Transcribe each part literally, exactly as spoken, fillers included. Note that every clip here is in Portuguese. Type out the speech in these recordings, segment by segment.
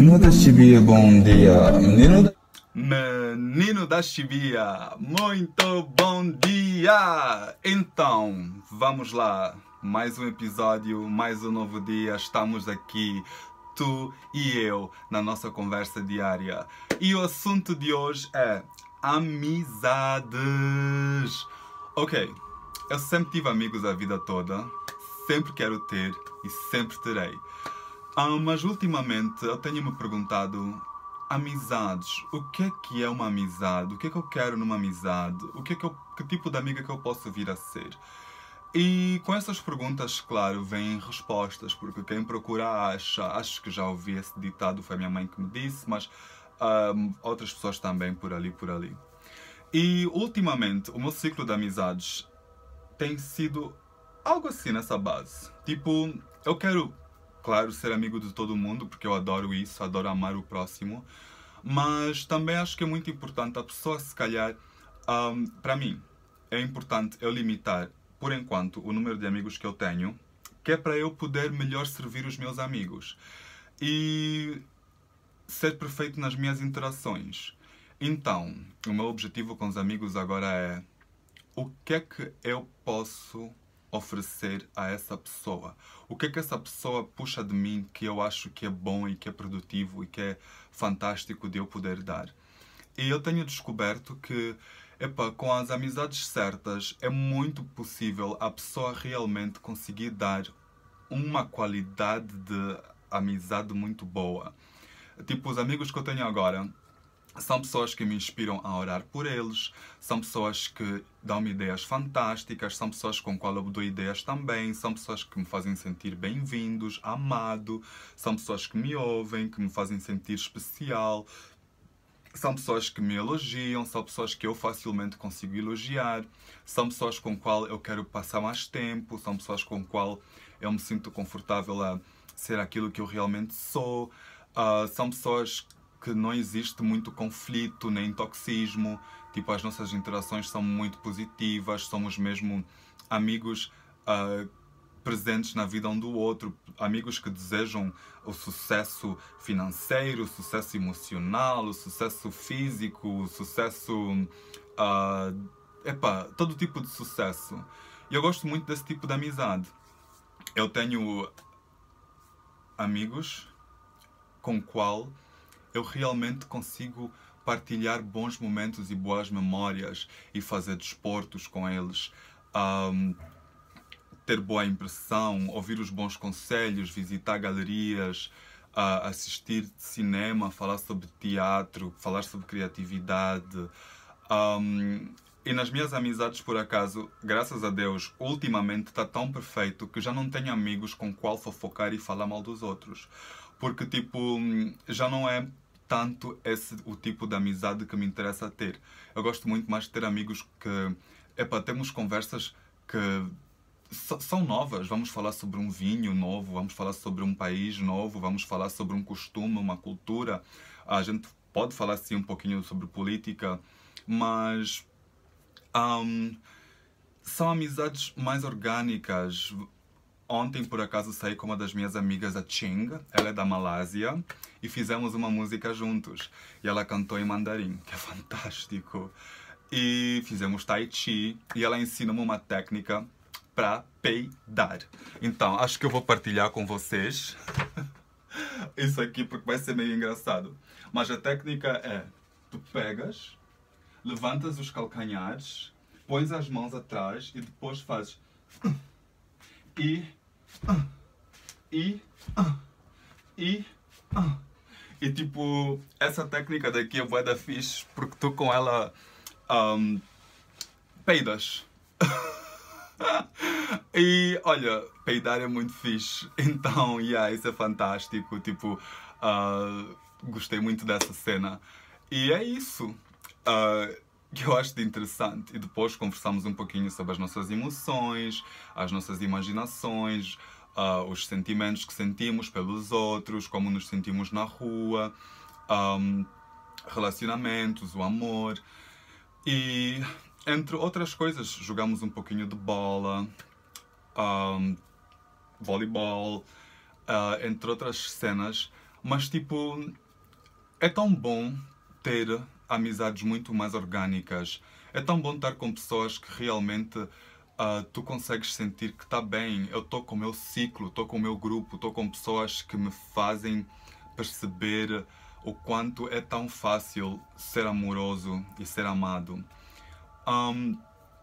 Menino da Chibia, bom dia. Menino da... Menino da Chibia, muito bom dia! Então, vamos lá. Mais um episódio, mais um novo dia. Estamos aqui, tu e eu, na nossa conversa diária. E o assunto de hoje é amizades. Ok, eu sempre tive amigos a vida toda. Sempre quero ter e sempre terei. Ah, mas ultimamente eu tenho me perguntado: amizades, o que é que é uma amizade? O que é que eu quero numa amizade? O que é que, eu, que tipo de amiga que eu posso vir a ser? E com essas perguntas, claro, vêm respostas, porque quem procura acha. Acho que já ouvi esse ditado, foi a minha mãe que me disse, mas ah, outras pessoas também por ali, por ali. E ultimamente o meu ciclo de amizades tem sido algo assim nessa base. Tipo, eu quero, claro, ser amigo de todo mundo, porque eu adoro isso, adoro amar o próximo. Mas também acho que é muito importante a pessoa, se calhar, um, para mim, é importante eu limitar, por enquanto, o número de amigos que eu tenho, que é para eu poder melhor servir os meus amigos. E ser perfeito nas minhas interações. Então, o meu objetivo com os amigos agora é: o que é que eu posso oferecer a essa pessoa? O que é que essa pessoa puxa de mim que eu acho que é bom e que é produtivo e que é fantástico de eu poder dar? E eu tenho descoberto que, epa, com as amizades certas, é muito possível a pessoa realmente conseguir dar uma qualidade de amizade muito boa. Tipo, os amigos que eu tenho agora são pessoas que me inspiram a orar por eles, são pessoas que dão-me ideias fantásticas, são pessoas com qual eu dou ideias também, são pessoas que me fazem sentir bem-vindos, amado, são pessoas que me ouvem, que me fazem sentir especial, são pessoas que me elogiam, são pessoas que eu facilmente consigo elogiar, são pessoas com qual eu quero passar mais tempo, são pessoas com qual eu me sinto confortável a ser aquilo que eu realmente sou, uh, são pessoas que não existe muito conflito nem toxismo, tipo, as nossas interações são muito positivas, somos mesmo amigos uh, presentes na vida um do outro, amigos que desejam o sucesso financeiro, o sucesso emocional, o sucesso físico, o sucesso, uh, epa, todo tipo de sucesso. E eu gosto muito desse tipo de amizade. Eu tenho amigos com qual eu realmente consigo partilhar bons momentos e boas memórias e fazer desportos com eles, um, ter boa impressão, ouvir os bons conselhos, visitar galerias, uh, assistir cinema, falar sobre teatro, falar sobre criatividade. Um, e nas minhas amizades, por acaso, graças a Deus, ultimamente está tão perfeito que já não tenho amigos com qual fofocar e falar mal dos outros. Porque, tipo, já não é tanto esse o tipo de amizade que me interessa ter. Eu gosto muito mais de ter amigos que, epá, temos conversas que são novas. Vamos falar sobre um vinho novo, vamos falar sobre um país novo, vamos falar sobre um costume, uma cultura. A gente pode falar, sim, um pouquinho sobre política, mas um, são amizades mais orgânicas. Ontem, por acaso, saí com uma das minhas amigas, a Ching, ela é da Malásia, e fizemos uma música juntos. E ela cantou em mandarim, que é fantástico. E fizemos tai chi, e ela ensina-me uma técnica para peidar. Então, acho que eu vou partilhar com vocês isso aqui, porque vai ser meio engraçado. Mas a técnica é: tu pegas, levantas os calcanhares, pões as mãos atrás e depois fazes e e e e tipo, essa técnica daqui é bué da fixe, porque tu com ela um, peidas. E olha, peidar é muito fixe. Então, yeah, isso é fantástico. Tipo, uh, gostei muito dessa cena. E é isso uh, que eu acho de interessante. E depois conversamos um pouquinho sobre as nossas emoções, as nossas imaginações, uh, os sentimentos que sentimos pelos outros, como nos sentimos na rua, um, relacionamentos, o amor. E, entre outras coisas, jogamos um pouquinho de bola, um, voleibol, uh, entre outras cenas. Mas tipo, é tão bom ter amizades muito mais orgânicas. É tão bom estar com pessoas que realmente uh, tu consegues sentir que está bem. Eu estou com o meu ciclo, estou com o meu grupo, estou com pessoas que me fazem perceber o quanto é tão fácil ser amoroso e ser amado. Um,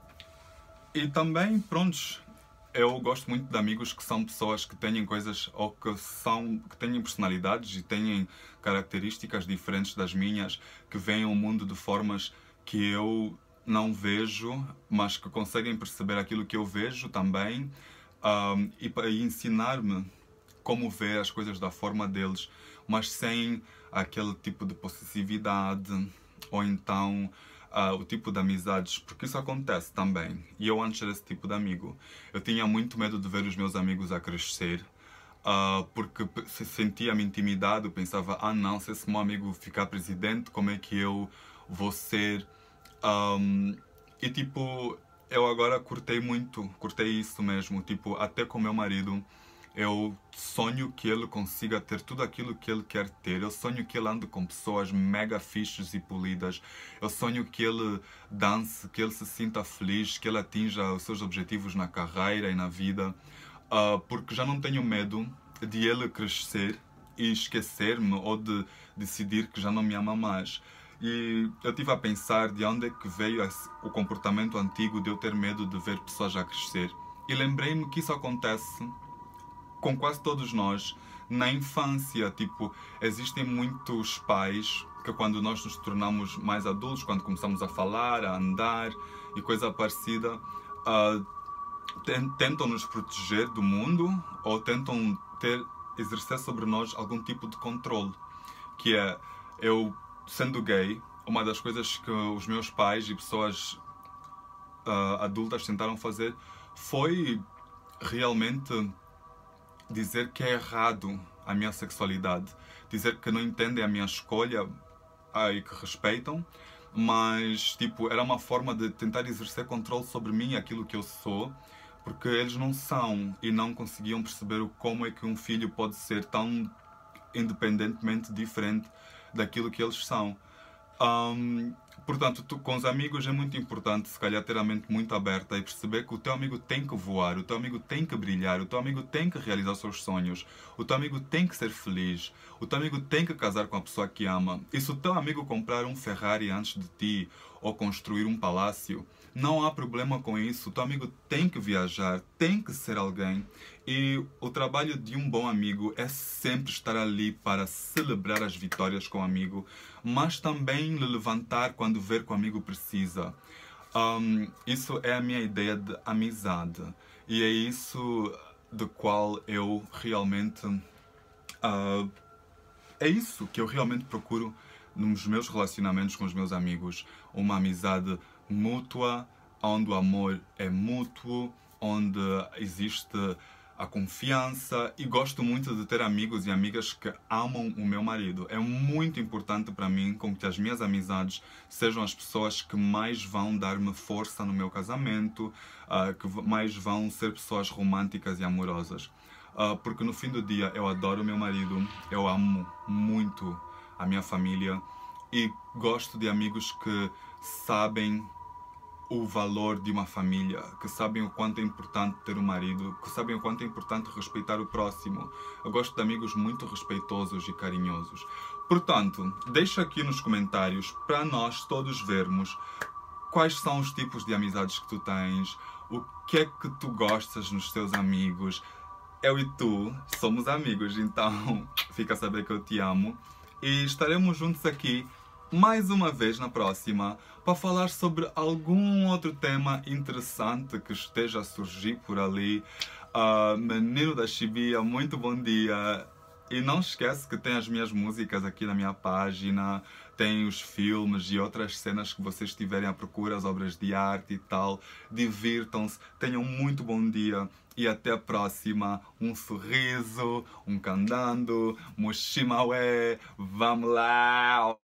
e também, prontos, eu gosto muito de amigos que são pessoas que têm coisas ou que são que têm personalidades e têm características diferentes das minhas, que veem o mundo de formas que eu não vejo, mas que conseguem perceber aquilo que eu vejo também, um, e, e ensinar-me como ver as coisas da forma deles, mas sem aquele tipo de possessividade ou então Uh, o tipo de amizades, porque isso acontece também. E eu antes era esse tipo de amigo. Eu tinha muito medo de ver os meus amigos a crescer, uh, porque se sentia-me intimidado, pensava, ah não, se esse meu amigo ficar presidente, como é que eu vou ser? Um, e tipo, eu agora curtei muito, curtei isso mesmo, tipo, até com meu marido. Eu sonho que ele consiga ter tudo aquilo que ele quer ter. Eu sonho que ele ande com pessoas mega fixes e polidas. Eu sonho que ele dance, que ele se sinta feliz, que ele atinja os seus objetivos na carreira e na vida. Uh, porque já não tenho medo de ele crescer e esquecer-me ou de decidir que já não me ama mais. E eu estive a pensar de onde é que veio esse, o comportamento antigo de eu ter medo de ver pessoas a crescer. E lembrei-me que isso acontece com quase todos nós na infância. Tipo, existem muitos pais que quando nós nos tornamos mais adultos, quando começamos a falar, a andar e coisa parecida, uh, tentam nos proteger do mundo ou tentam ter, exercer sobre nós algum tipo de controle. Que é, eu sendo gay, uma das coisas que os meus pais e pessoas uh, adultas tentaram fazer foi realmente dizer que é errado a minha sexualidade, dizer que não entendem a minha escolha ah, e que respeitam, mas tipo, era uma forma de tentar exercer controle sobre mim, aquilo que eu sou, porque eles não são e não conseguiam perceber como é que um filho pode ser tão independentemente diferente daquilo que eles são. Um, portanto, tu, com os amigos é muito importante, se calhar, ter a mente muito aberta e perceber que o teu amigo tem que voar, o teu amigo tem que brilhar, o teu amigo tem que realizar os seus sonhos, o teu amigo tem que ser feliz, o teu amigo tem que casar com a pessoa que ama. E se o teu amigo comprar um Ferrari antes de ti ou construir um palácio, não há problema com isso. O teu amigo tem que viajar, tem que ser alguém. E o trabalho de um bom amigo é sempre estar ali para celebrar as vitórias com o amigo, mas também lhe levantar quando ver que o amigo precisa. Um, isso é a minha ideia de amizade. E é isso do qual eu realmente... Uh, é isso que eu realmente procuro nos meus relacionamentos com os meus amigos. Uma amizade mútua, onde o amor é mútuo, onde existe a confiança, e gosto muito de ter amigos e amigas que amam o meu marido. É muito importante para mim com que as minhas amizades sejam as pessoas que mais vão dar-me força no meu casamento, uh, que mais vão ser pessoas românticas e amorosas. Uh, porque no fim do dia eu adoro o meu marido, eu amo muito a minha família e gosto de amigos que sabem o valor de uma família, que sabem o quanto é importante ter um marido, que sabem o quanto é importante respeitar o próximo. Eu gosto de amigos muito respeitosos e carinhosos. Portanto, deixa aqui nos comentários para nós todos vermos quais são os tipos de amizades que tu tens, o que é que tu gostas nos teus amigos. Eu e tu somos amigos, então fica a saber que eu te amo. E estaremos juntos aqui mais uma vez na próxima para falar sobre algum outro tema interessante que esteja a surgir por ali. Uh, menino da Chibia, muito bom dia. E não esquece que tem as minhas músicas aqui na minha página, tem os filmes e outras cenas que vocês estiverem à procura, as obras de arte e tal. Divirtam-se, tenham muito bom dia e até a próxima. Um sorriso, um candando, Mushimawe, vamos lá!